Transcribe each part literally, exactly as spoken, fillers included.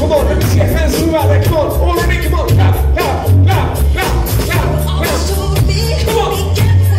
come on, let me see your hands move out there, come on, all ready, come on, clap, clap, clap, clap, clap, clap. Come on.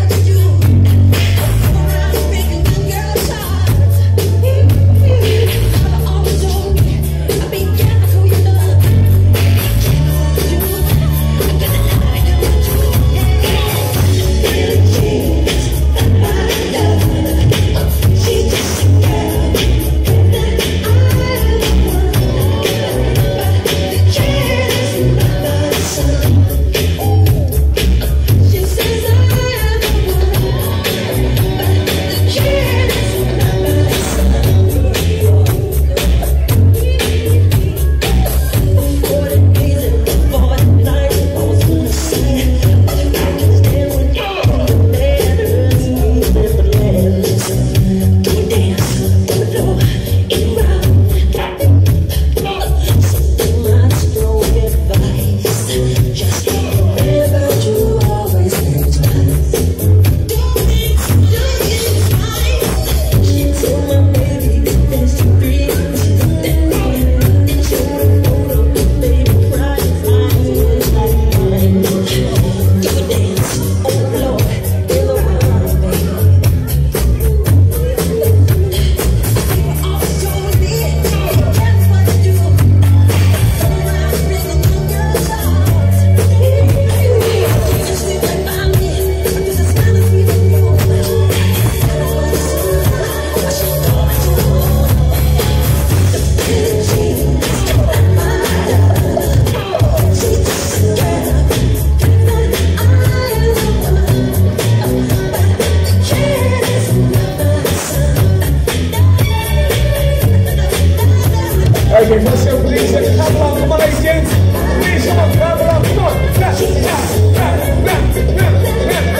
Okay, let's go, please. Come on, come on, ladies and gents. Please, come on, come on, come on. Clap, clap, clap, clap, clap, clap.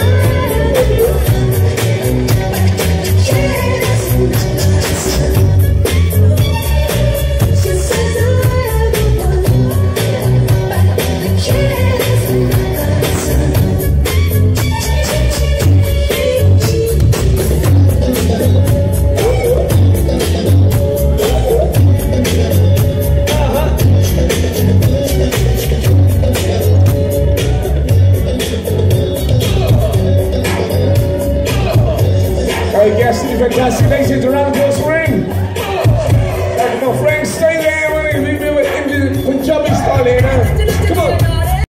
Fantastic, ladies and gentlemen, applause for him. Thank you, my friends. Stay there. We're going to be doing Punjabi style here now.